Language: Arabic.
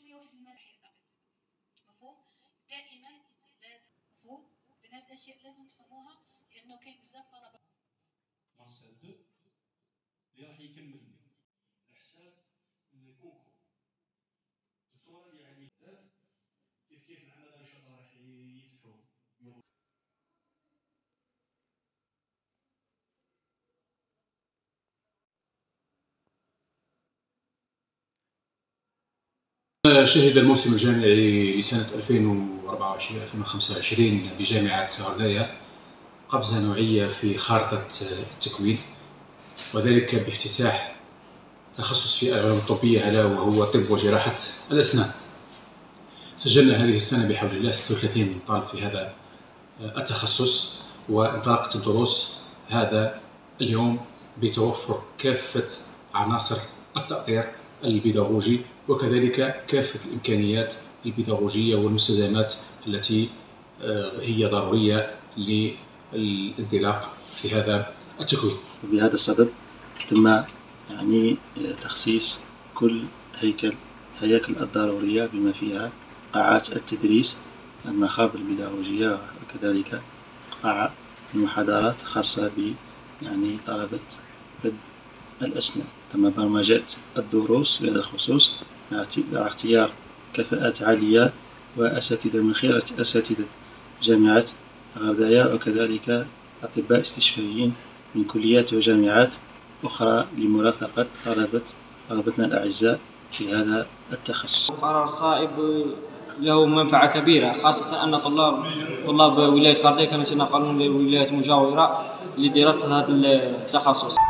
شويه واحد المساحه مفهوم. دائما لازم مفهوم من هذه الاشياء لازم تفهموها، لانه كاين بزاف طلبه ماستر 2 اللي راح يكمل الاحسان من الكونكور الدكتوراه يعني كيف العمل ان شاء الله راح يفتحوا. شهد الموسم الجامعي لسنة 2024-2025 بجامعة غرداية قفزة نوعية في خارطة التكوين، وذلك بافتتاح تخصص في العلوم الطبية ألا وهو طب وجراحة الأسنان. سجلنا هذه السنة بحول الله 36 طالب في هذا التخصص، وانطلقت الدروس هذا اليوم بتوفر كافة عناصر التأطير البيداغوجي وكذلك كافة الإمكانيات البيداغوجية والمستلزمات التي هي ضرورية للانطلاق في هذا التكوين. بهذا الصدد تم تخصيص كل هياكل الضرورية بما فيها قاعات التدريس، المخابر البيداغوجية، وكذلك قاعة المحاضرات خاصة طلبة طب الأسنان. تم برمجة الدروس بهذا الخصوص مع اختيار كفاءات عالية وأساتذة من خيرة أساتذة جامعة غرداية، وكذلك أطباء استشفائيين من كليات وجامعات أخرى لمرافقة طلبتنا الأعزاء في هذا التخصص. قرار صائب له منفعة كبيرة، خاصة أن طلاب ولاية غرداية كانوا يتنقلون لولايات مجاورة لدراسة هذا التخصص.